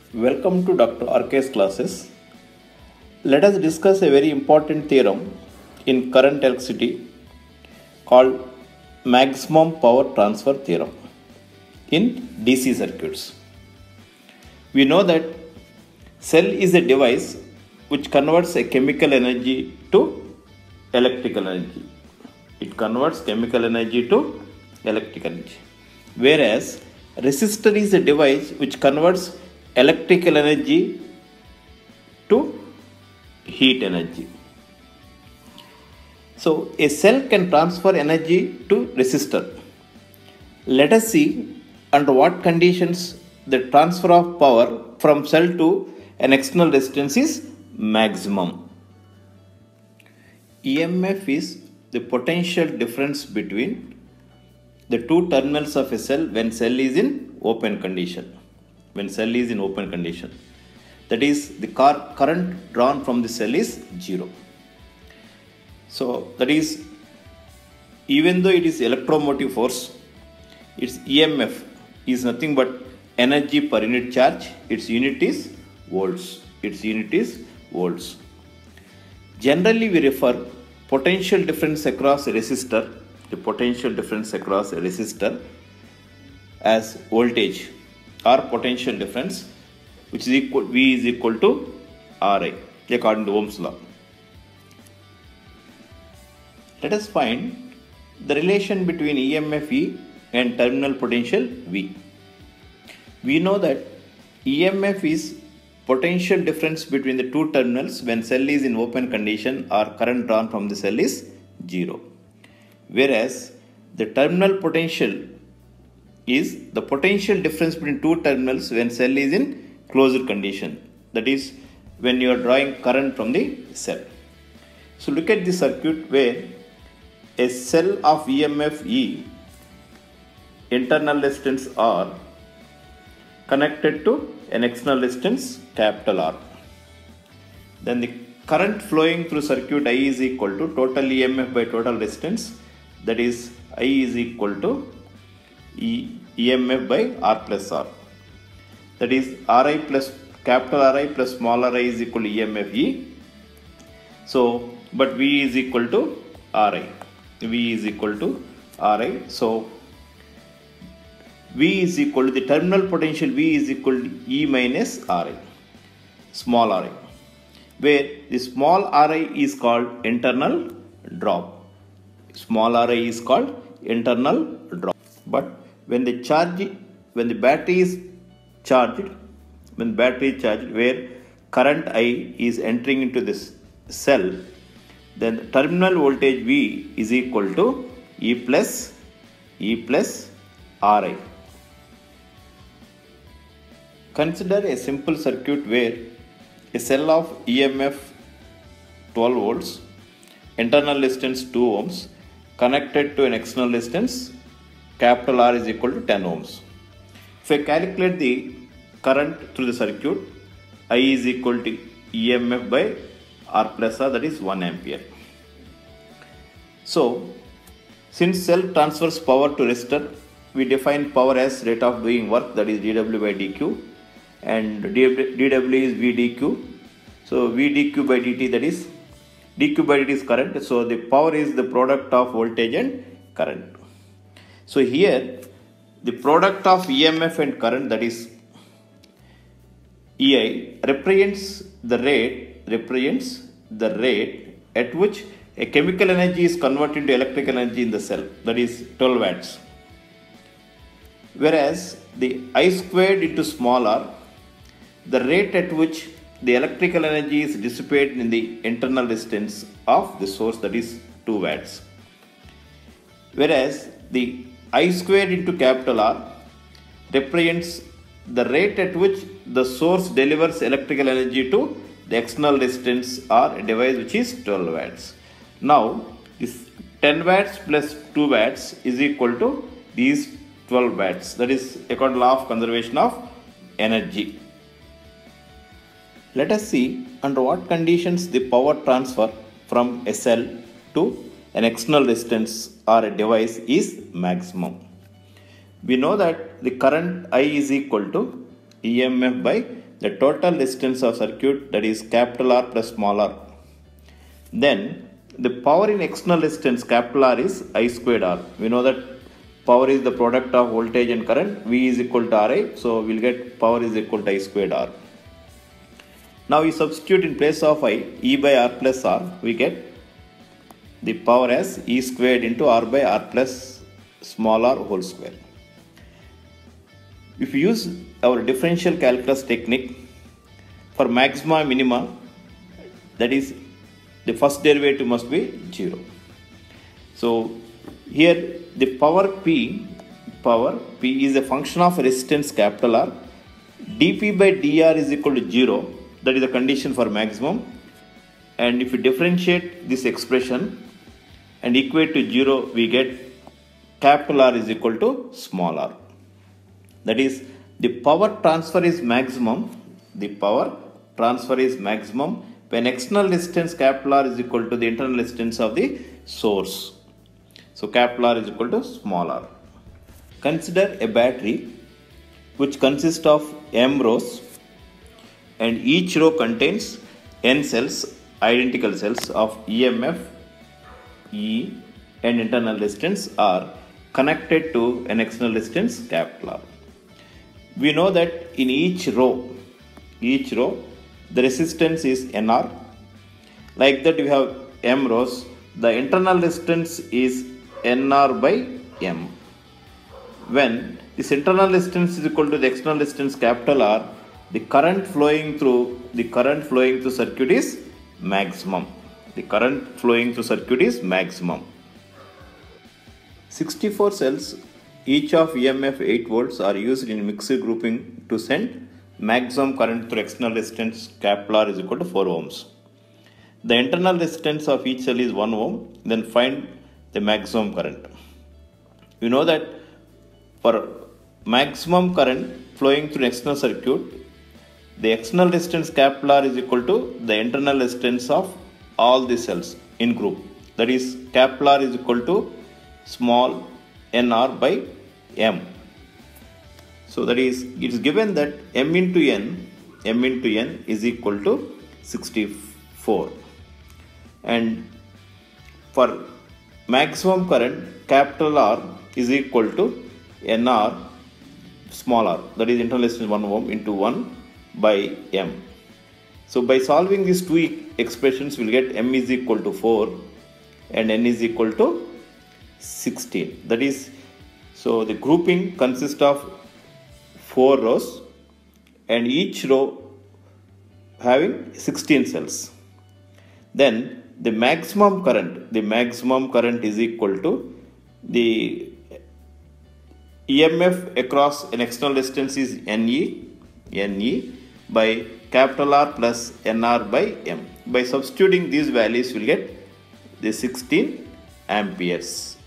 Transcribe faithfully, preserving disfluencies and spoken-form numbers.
Welcome to Doctor R K's classes. Let us discuss a very important theorem in current electricity called maximum power transfer theorem in D C circuits. We know that cell is a device which converts a chemical energy to electrical energy. It converts chemical energy to electrical energy. Whereas resistor is a device which converts electrical energy to heat energy. So a cell can transfer energy to resistor. Let us see under what conditions the transfer of power from cell to an external resistance is maximum. E M F is the potential difference between the two terminals of a cell when cell is in open condition. When cell is in open condition, that is the car current drawn from the cell is zero. So that is, even though it is electromotive force, its E M F is nothing but energy per unit charge. Its unit is volts. Its unit is volts. Generally, we refer potential difference across a resistor, the potential difference across a resistor, as voltage or potential difference, which is equal, V is equal to R I according to Ohm's law. Let us find the relation between E M F E and terminal potential V. We know that E M F is potential difference between the two terminals when cell is in open condition or current drawn from the cell is zero. Whereas the terminal potential is the potential difference between two terminals when cell is in closed condition. That is, when you are drawing current from the cell. So look at the circuit where a cell of E M F E, internal resistance R, connected to an external resistance capital R. Then the current flowing through circuit I is equal to total E M F by total resistance, that is I is equal to E M F by R plus R. That is Ri plus capital R I plus small r I is equal to E M F E. So, but V is equal to R I. V is equal to R I. So, V is equal to the terminal potential V is equal to E minus R I, small r I, where the small r I is called internal drop. Small r I is called internal drop. But when the charge, when the battery is charged, when battery is charged, where current I is entering into this cell, then the terminal voltage V is equal to E plus E plus R I. Consider a simple circuit where a cell of E M F twelve volts, internal resistance two ohms, connected to an external resistance capital R is equal to ten ohms. If I calculate the current through the circuit, I is equal to E M F by R plus R, that is one ampere. So, since cell transfers power to resistor, we define power as rate of doing work, that is dW by dQ, and dW is V dQ. So, V dQ by dt, that is dQ by dt is current. So, the power is the product of voltage and current. So, here the product of E M F and current, that is E I, represents the rate, represents the rate at which a chemical energy is converted to electrical energy in the cell, that is twelve watts. Whereas the I squared into small r, the rate at which the electrical energy is dissipated in the internal resistance of the source, that is two watts. Whereas the I squared into capital R represents the rate at which the source delivers electrical energy to the external resistance or a device which is twelve watts. Now, this ten watts plus two watts is equal to these twelve watts. That is according to law of conservation of energy. Let us see under what conditions the power transfer from a cell to an external resistance or a device is maximum. We know that the current I is equal to E M F by the total resistance of circuit, that is capital R plus small r. Then the power in external resistance capital R is I squared R. We know that power is the product of voltage and current. V is equal to R I. So we'll get power is equal to I squared R. Now we substitute in place of I E by R plus R. We get the power as E squared into R by R plus small r whole square. If we use our differential calculus technique for maxima minima, that is the first derivative must be zero. So here the power P, power P is a function of resistance capital R. dP by dR is equal to zero. That is the condition for maximum. And if we differentiate this expression and equate to zero, we get capital R is equal to small r. That is, the power transfer is maximum. The power transfer is maximum when external resistance capital R is equal to the internal resistance of the source. So capital R is equal to small r. Consider a battery which consists of m rows, and each row contains n cells, identical cells of E M F, E and internal resistance R connected to an external resistance capital R. We know that in each row, each row, the resistance is N R. Like that we have M rows, the internal resistance is N R by M. When this internal resistance is equal to the external resistance capital R, the current flowing through, the current flowing through circuit is maximum. The current flowing through circuit is maximum. sixty-four cells, each of E M F eight volts, are used in mixer grouping to send maximum current through external resistance capital R is equal to four ohms. The internal resistance of each cell is one ohm. Then find the maximum current. We know that for maximum current flowing through external circuit, the external resistance capital R is equal to the internal resistance of all the cells in group. That is, capital R is equal to small n r by m. So that is, it is given that m into n, m into n is equal to sixty-four. And for maximum current, capital R is equal to N R small r, that is internal resistance one ohm into one by m. So by solving these two e expressions, we will get m is equal to four and n is equal to sixteen. That is, so the grouping consists of four rows and each row having sixteen cells. Then the maximum current, the maximum current is equal to the E M F across an external resistance is Ne, Ne by capital R plus N R by M. By substituting these values, we will get the sixteen amperes.